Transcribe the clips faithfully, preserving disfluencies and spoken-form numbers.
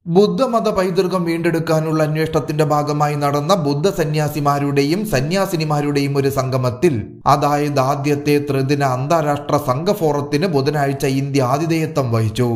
ബുദ്ധമത പൈതൃകം വീണ്ടെടുക്കാനുള്ള അന്വേഷണത്തിന്റെ ഭാഗമായി നടന്ന ബുദ്ധ സന്യാസിമാരുടെയും സന്യാസിനിമാരുടെയും ഒരു സംഗമത്തിൽ, അതായത് ആദ്യത്തെ ത്രിദിന അന്താരാഷ്ട്ര സംഘ ഫോറത്തിന് ബുധനാഴ്ച ഇന്ത്യ ആതിഥേയത്വം വഹിച്ചു.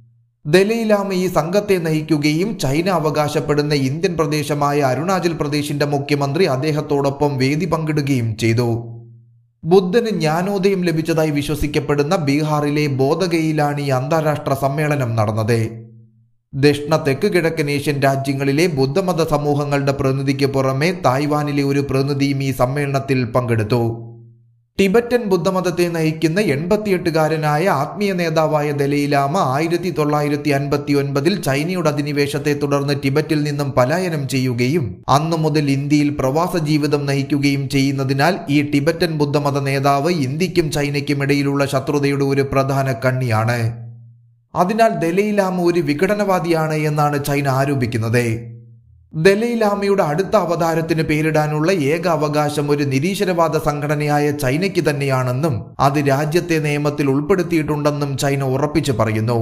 ദലൈലാമ ഈ സംഘത്തെ നയിക്കുകയും ചൈന അവകാശപ്പെടുന്ന ഇന്ത്യൻ പ്രദേശമായ അരുണാചൽ പ്രദേശിന്റെ മുഖ്യമന്ത്രി അദ്ദേഹത്തോടൊപ്പം വേദി പങ്കിടുകയും ചെയ്തു. ബുദ്ധന് ജ്ഞാനോദയം ലഭിച്ചതായി വിശ്വസിക്കപ്പെടുന്ന ബീഹാറിലെ ബോധഗയയിലാണ് ഈ അന്താരാഷ്ട്ര സമ്മേളനം നടന്നത്. ദക്ഷിണ തെക്ക് കിഴക്കൻ ഏഷ്യൻ രാജ്യങ്ങളിലെ ബുദ്ധമത സമൂഹങ്ങളുടെ പ്രതിനിധിക്ക് പുറമെ തായ്വാനിലെ ഒരു പ്രതിനിധിയും ഈ സമ്മേളനത്തിൽ പങ്കെടുത്തു. ടിബറ്റൻ ബുദ്ധമതത്തെ നയിക്കുന്ന എൺപത്തിയെട്ടുകാരനായ ആത്മീയ നേതാവായ ദലൈലാമ ആയിരത്തി തൊള്ളായിരത്തി അൻപത്തി ഒൻപതിൽ ചൈനയുടെ അധിനിവേശത്തെ തുടർന്ന് ടിബറ്റിൽ നിന്നും പലായനം ചെയ്യുകയും അന്നു മുതൽ ഇന്ത്യയിൽ പ്രവാസ ജീവിതം നയിക്കുകയും ചെയ്യുന്നതിനാൽ ഈ ടിബറ്റൻ ബുദ്ധമത നേതാവ് ഇന്ത്യക്കും ചൈനയ്ക്കും ഇടയിലുള്ള ശത്രുതയുടെ ഒരു പ്രധാന കണ്ണിയാണ്. അതിനാൽ ദലൈലാമ ഒരു വിഘടനവാദിയാണ് എന്നാണ് ചൈന ആരോപിക്കുന്നത്. ദലൈലാമയുടെ അടുത്ത അവതാരത്തിന് പേരിടാനുള്ള ഏക അവകാശം ഒരു നിരീശ്വരവാദ സംഘടനയായ ചൈനയ്ക്ക് തന്നെയാണെന്നും അത് രാജ്യത്തെ നിയമത്തിൽ ഉൾപ്പെടുത്തിയിട്ടുണ്ടെന്നും ചൈന ഉറപ്പിച്ചു പറയുന്നു.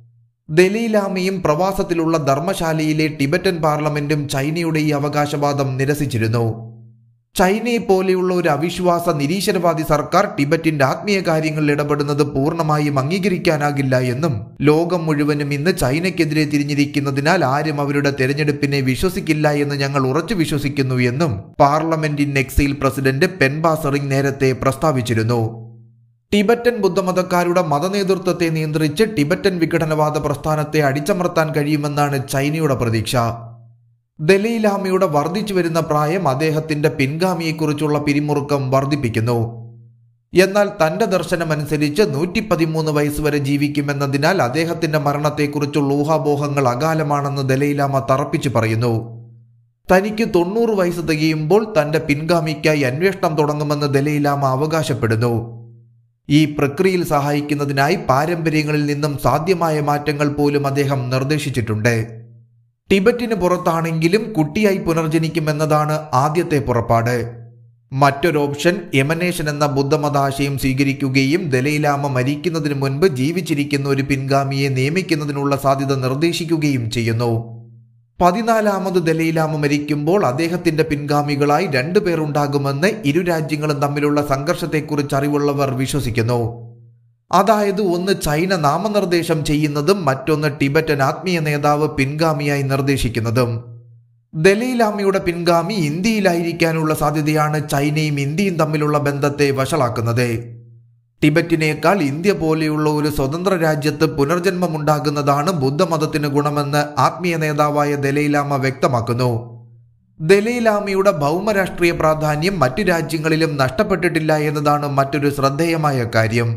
ദലൈലാമയും പ്രവാസത്തിലുള്ള ധർമ്മശാലയിലെ ടിബറ്റൻ പാർലമെന്റും ചൈനയുടെ ഈ അവകാശവാദം നിരസിച്ചിരുന്നു. ചൈനയെ പോലെയുള്ള ഒരു അവിശ്വാസ നിരീശ്വരവാദി സർക്കാർ ടിബറ്റിന്റെ ആത്മീയ കാര്യങ്ങളിൽ ഇടപെടുന്നത് പൂർണ്ണമായും അംഗീകരിക്കാനാകില്ല എന്നും ലോകം മുഴുവനും ഇന്ന് ചൈനയ്ക്കെതിരെ തിരിഞ്ഞിരിക്കുന്നതിനാൽ ആരും അവരുടെ തെരഞ്ഞെടുപ്പിനെ വിശ്വസിക്കില്ല എന്ന് ഞങ്ങൾ ഉറച്ചു വിശ്വസിക്കുന്നു എന്നും parliament in exile president Penpa Tsering നേരത്തെ പ്രസ്താവിച്ചിരുന്നു. ടിബറ്റൻ ബുദ്ധമതക്കാരുടെ മതനേതൃത്വത്തെ നിയന്ത്രിച്ച് ടിബറ്റൻ വിഘടനവാദ പ്രസ്ഥാനത്തെ അടിച്ചമർത്താൻ കഴിയുമെന്നാണ് ചൈനയുടെ പ്രതീക്ഷ. ദലൈലാമയുടെ വർദ്ധിച്ചു വരുന്ന പ്രായം അദ്ദേഹത്തിന്റെ പിൻഗാമിയെക്കുറിച്ചുള്ള പിരിമുറുക്കം വർദ്ധിപ്പിക്കുന്നു. എന്നാൽ തന്റെ ദർശനമനുസരിച്ച് നൂറ്റി പതിമൂന്ന് വയസ്സ് വരെ ജീവിക്കുമെന്നതിനാൽ അദ്ദേഹത്തിന്റെ മരണത്തെക്കുറിച്ചുള്ള ഊഹാപോഹങ്ങൾ അകാലമാണെന്ന് ദലൈലാമ തറപ്പിച്ചു പറയുന്നു. തനിക്ക് തൊണ്ണൂറ് വയസ്സ് തികയുമ്പോൾ തന്റെ പിൻഗാമിക്കായി അന്വേഷണം തുടങ്ങുമെന്ന് ദലൈലാമ അവകാശപ്പെടുന്നു. ഈ പ്രക്രിയയിൽ സഹായിക്കുന്നതിനായി പാരമ്പര്യങ്ങളിൽ നിന്നും സാധ്യമായ മാറ്റങ്ങൾ പോലും അദ്ദേഹം നിർദ്ദേശിച്ചിട്ടുണ്ട്. ടിബറ്റിന് പുറത്താണെങ്കിലും കുട്ടിയായി പുനർജനിക്കുമെന്നതാണ് ആദ്യത്തെ പുറപ്പാട്. മറ്റൊരു ഓപ്ഷൻ എമനേഷൻ എന്ന ബുദ്ധമതാശയം സ്വീകരിക്കുകയും ദലൈലാമ മരിക്കുന്നതിന് മുൻപ് ജീവിച്ചിരിക്കുന്ന ഒരു പിൻഗാമിയെ നിയമിക്കുന്നതിനുള്ള സാധ്യത നിർദ്ദേശിക്കുകയും ചെയ്യുന്നു. പതിനാലാമത് ദലൈലാമ മരിക്കുമ്പോൾ അദ്ദേഹത്തിന്റെ പിൻഗാമികളായി രണ്ടുപേർ ഉണ്ടാകുമെന്ന് ഇരു രാജ്യങ്ങളും തമ്മിലുള്ള സംഘർഷത്തെക്കുറിച്ച് അറിവുള്ളവർ വിശ്വസിക്കുന്നു. അതായത് ഒന്ന് ചൈന നാമനിർദ്ദേശം ചെയ്യുന്നതും മറ്റൊന്ന് ടിബറ്റൻ ആത്മീയ നേതാവ് പിൻഗാമിയായി നിർദ്ദേശിക്കുന്നതും. ദലൈലാമയുടെ പിൻഗാമി ഇന്ത്യയിലായിരിക്കാനുള്ള സാധ്യതയാണ് ചൈനയും ഇന്ത്യയും തമ്മിലുള്ള ബന്ധത്തെ വഷളാക്കുന്നത്. ടിബറ്റിനേക്കാൾ ഇന്ത്യ പോലെയുള്ള ഒരു സ്വതന്ത്ര രാജ്യത്ത് പുനർജന്മമുണ്ടാകുന്നതാണ് ബുദ്ധമതത്തിന് ഗുണമെന്ന് ആത്മീയ നേതാവായ ദലൈലാമ വ്യക്തമാക്കുന്നു. ദലൈലാമയുടെ ഭൗമരാഷ്ട്രീയ പ്രാധാന്യം മറ്റു രാജ്യങ്ങളിലും നഷ്ടപ്പെട്ടിട്ടില്ല എന്നതാണ് മറ്റൊരു ശ്രദ്ധേയമായ കാര്യം.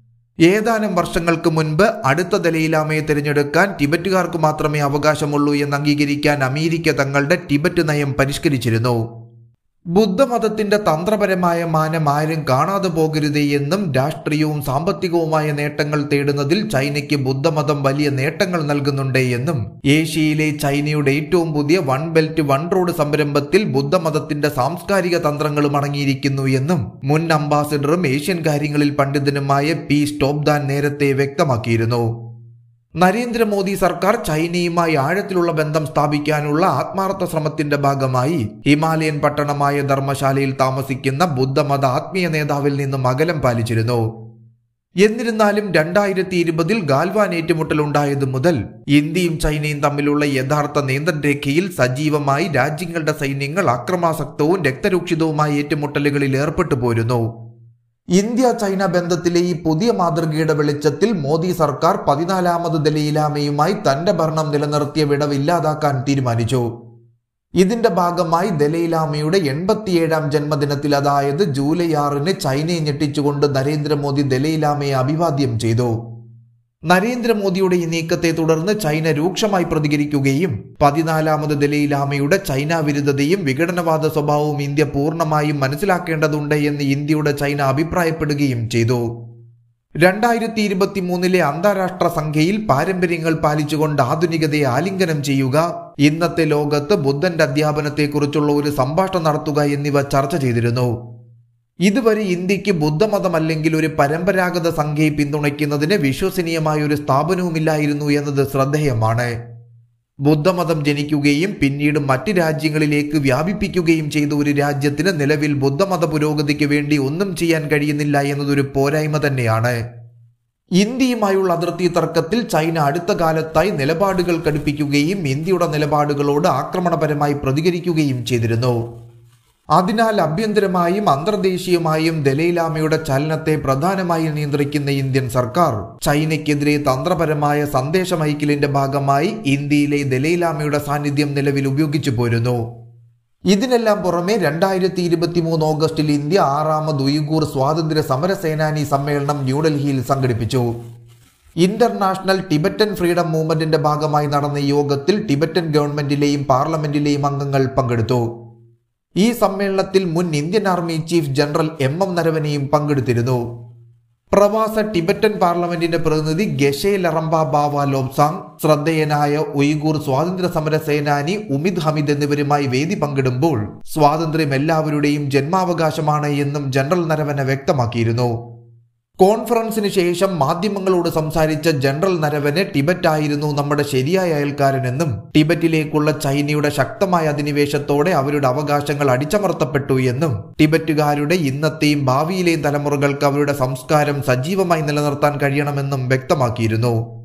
ഏതാനും വർഷങ്ങൾക്ക് മുൻപ് അടുത്ത ദലൈലാമയെ തിരഞ്ഞെടുക്കാൻ ടിബറ്റുകാർക്ക് മാത്രമേ അവകാശമുള്ളൂ എന്ന് അംഗീകരിക്കാൻ അമേരിക്ക തങ്ങളുടെ ടിബറ്റ് നയം പരിഷ്കരിച്ചിരുന്നു. ബുദ്ധമതത്തിന്റെ തന്ത്രപരമായ മാനം ആരും കാണാതെ പോകരുതേ എന്നും രാഷ്ട്രീയവും സാമ്പത്തികവുമായ നേട്ടങ്ങൾ തേടുന്നതിൽ ചൈനയ്ക്ക് ബുദ്ധമതം വലിയ നേട്ടങ്ങൾ നൽകുന്നുണ്ട് എന്നും ഏഷ്യയിലെ ചൈനയുടെ ഏറ്റവും പുതിയ വൺ ബെൽറ്റ് വൺ റോഡ് സംരംഭത്തിൽ ബുദ്ധമതത്തിന്റെ സാംസ്കാരിക തന്ത്രങ്ങളും അടങ്ങിയിരിക്കുന്നു എന്നും മുൻ അംബാസിഡറും ഏഷ്യൻ കാര്യങ്ങളിൽ പണ്ഡിതനുമായ പി സ്റ്റോപ്ദാൻ നേരത്തെ വ്യക്തമാക്കിയിരുന്നു. നരേന്ദ്രമോദി സർക്കാർ ചൈനയുമായി ആഴത്തിലുള്ള ബന്ധം സ്ഥാപിക്കാനുള്ള ആത്മാർത്ഥ ശ്രമത്തിന്റെ ഭാഗമായി ഹിമാലയൻ പട്ടണമായ ധർമ്മശാലയിൽ താമസിക്കുന്ന ബുദ്ധമത ആത്മീയ നേതാവിൽ നിന്നും അകലം പാലിച്ചിരുന്നു. എന്നിരുന്നാലും രണ്ടായിരത്തി ഇരുപതിൽ ഗാൽവാൻ ഏറ്റുമുട്ടലുണ്ടായതു മുതൽ ഇന്ത്യയും ചൈനയും തമ്മിലുള്ള യഥാർത്ഥ നിയന്ത്രണ രേഖയിൽ സജീവമായി രാജ്യങ്ങളുടെ സൈന്യങ്ങൾ അക്രമാസക്തവും രക്തരൂക്ഷിതവുമായ ഏറ്റുമുട്ടലുകളിൽ ഏർപ്പെട്ടു പോരുന്നു. ഇന്ത്യ ചൈന ബന്ധത്തിലെ ഈ പുതിയ മാതൃകയുടെ വെളിച്ചത്തിൽ മോദി സർക്കാർ പതിനാലാമത് ദലൈലാമയുമായി തന്റെ ഭരണം നിലനിർത്തിയ വിടവ് ഇല്ലാതാക്കാൻ തീരുമാനിച്ചു. ഇതിന്റെ ഭാഗമായി ദലൈലാമയുടെ എൺപത്തിയേഴാം ജന്മദിനത്തിൽ, അതായത് ജൂലൈ ആറിന് ചൈനയെ ഞെട്ടിച്ചുകൊണ്ട് നരേന്ദ്രമോദി ദലൈലാമയെ അഭിവാദ്യം ചെയ്തു. നരേന്ദ്രമോദിയുടെ ഈ നീക്കത്തെ തുടർന്ന് ചൈന രൂക്ഷമായി പ്രതികരിക്കുകയും പതിനാലാമത് ദലൈലാമയുടെ ചൈന വിരുദ്ധതയും വിഘടനവാദ സ്വഭാവവും ഇന്ത്യ പൂർണ്ണമായും മനസ്സിലാക്കേണ്ടതുണ്ട് എന്ന് ഇന്ത്യയുടെ ചൈന അഭിപ്രായപ്പെടുകയും ചെയ്തു. രണ്ടായിരത്തി ഇരുപത്തി മൂന്നിലെ അന്താരാഷ്ട്ര സംഖ്യയിൽ പാരമ്പര്യങ്ങൾ പാലിച്ചുകൊണ്ട് ആധുനികതയെ ആലിംഗനം ചെയ്യുക, ഇന്നത്തെ ലോകത്ത് ബുദ്ധന്റെ അധ്യാപനത്തെക്കുറിച്ചുള്ള ഒരു സംഭാഷണം നടത്തുക എന്നിവ ചർച്ച ചെയ്തിരുന്നു. ഇതുവരെ ഇന്ത്യക്ക് ബുദ്ധമതമല്ലെങ്കിൽ ഒരു പരമ്പരാഗത സംഖ്യയെ പിന്തുണയ്ക്കുന്നതിന് വിശ്വസനീയമായ ഒരു സ്ഥാപനവുമില്ലായിരുന്നു എന്നത് ശ്രദ്ധേയമാണ്. ബുദ്ധമതം ജനിക്കുകയും പിന്നീട് മറ്റ് രാജ്യങ്ങളിലേക്ക് വ്യാപിപ്പിക്കുകയും ചെയ്ത ഒരു രാജ്യത്തിന് നിലവിൽ ബുദ്ധമത പുരോഗതിക്ക് വേണ്ടി ഒന്നും ചെയ്യാൻ കഴിയുന്നില്ല എന്നതൊരു പോരായ്മ തന്നെയാണ്. ഇന്ത്യയുമായുള്ള അതിർത്തി തർക്കത്തിൽ ചൈന അടുത്ത കാലത്തായി നിലപാടുകൾ കടുപ്പിക്കുകയും ഇന്ത്യയുടെ നിലപാടുകളോട് ആക്രമണപരമായി പ്രതികരിക്കുകയും ചെയ്തിരുന്നു. അതിനാൽ ആഭ്യന്തരമായും അന്തർദേശീയമായും ദലൈലാമയുടെ ചലനത്തെ പ്രധാനമായി നിയന്ത്രിക്കുന്ന ഇന്ത്യൻ സർക്കാർ ചൈനയ്ക്കെതിരെ തന്ത്രപരമായ സന്ദേശമയക്കലിന്റെ ഭാഗമായി ഇന്ത്യയിലെ ദലൈലാമയുടെ സാന്നിധ്യം നിലവിൽ ഉപയോഗിച്ചു പോരുന്നു. ഇതിനെല്ലാം പുറമെ രണ്ടായിരത്തി ഇരുപത്തി മൂന്ന് ഓഗസ്റ്റിൽ ഇന്ത്യ ആറാമത് ഉയ്ഗൂർ സ്വാതന്ത്ര്യ സമര സേനാനി സമ്മേളനം ന്യൂഡൽഹിയിൽ സംഘടിപ്പിച്ചു. ഇന്റർനാഷണൽ ടിബറ്റൻ ഫ്രീഡം മൂവ്മെന്റിന്റെ ഭാഗമായി നടന്ന യോഗത്തിൽ ടിബറ്റൻ ഗവൺമെന്റിലെയും പാർലമെന്റിലെയും അംഗങ്ങൾ പങ്കെടുത്തു. ഈ സമ്മേളനത്തിൽ മുൻ Indian army chief general M M നരവനെയും പങ്കെടുത്തിരുന്നു. പ്രവാസ ടിബറ്റൻ പാർലമെന്റിന്റെ പ്രതിനിധി ഗെഷെ ലറംബ ബാവ ലോബ്സാങ്, ശ്രദ്ധേയനായ ഉയ്ഗൂർ സ്വാതന്ത്ര്യ സമര സേനാനി ഉമിത് ഹമിദ് എന്നിവരുമായി വേദി പങ്കിടുമ്പോൾ സ്വാതന്ത്ര്യം എല്ലാവരുടെയും ജന്മാവകാശമാണ് എന്നും ജനറൽ നരവനെ വ്യക്തമാക്കിയിരുന്നു. കോൺഫറൻസിന് ശേഷം മാധ്യമങ്ങളോട് സംസാരിച്ച ജനറൽ നരവനെ ടിബറ്റ് ആയിരുന്നു നമ്മുടെ ശരിയായ അയൽക്കാരനെന്നും ടിബറ്റിലേക്കുള്ള ചൈനയുടെ ശക്തമായ അധിനിവേശത്തോടെ അവരുടെ അവകാശങ്ങൾ അടിച്ചമർത്തപ്പെട്ടു എന്നും ടിബറ്റുകാരുടെ ഇന്നത്തെയും ഭാവിയിലെയും തലമുറകൾക്ക് അവരുടെ സംസ്കാരം സജീവമായി നിലനിർത്താൻ കഴിയണമെന്നും വ്യക്തമാക്കിയിരുന്നു.